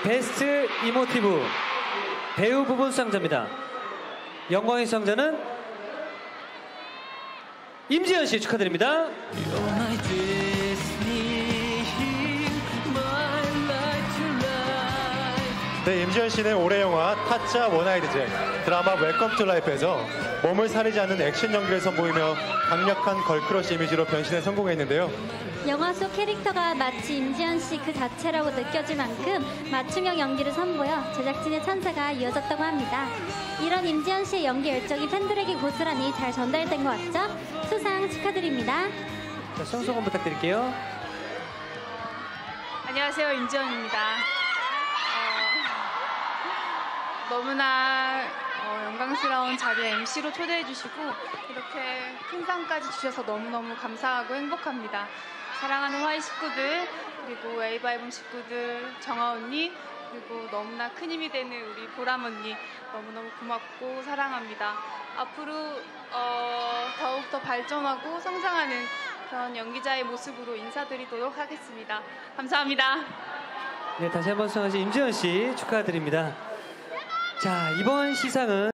베스트 이모티브 배우 부분 수상자입니다. 영광의 수상자는 임지연 씨 축하드립니다. 네, 임지연 씨는 올해 영화 타짜 원아이드 잭, 드라마 웰컴 투 라이프에서 몸을 사리지 않는 액션 연기를 선보이며 강력한 걸크러쉬 이미지로 변신에 성공했는데요. 영화 속 캐릭터가 마치 임지연 씨 그 자체라고 느껴질 만큼 맞춤형 연기를 선보여 제작진의 찬사가 이어졌다고 합니다. 이런 임지연 씨의 연기 열정이 팬들에게 고스란히 잘 전달된 것 같죠? 수상 축하드립니다. 자, 수상 부탁드릴게요. 안녕하세요, 임지연입니다. 너무나 영광스러운 자리에 MC로 초대해 주시고 이렇게 큰 상까지 주셔서 너무너무 감사하고 행복합니다. 사랑하는 화이 식구들, 그리고 에이바 앨범 식구들, 정아 언니, 그리고 너무나 큰 힘이 되는 우리 보람 언니 너무너무 고맙고 사랑합니다. 앞으로 더욱더 발전하고 성장하는 그런 연기자의 모습으로 인사드리도록 하겠습니다. 감사합니다. 네, 다시 한번 수상하신 임지연 씨 축하드립니다. 자, 이번 시상은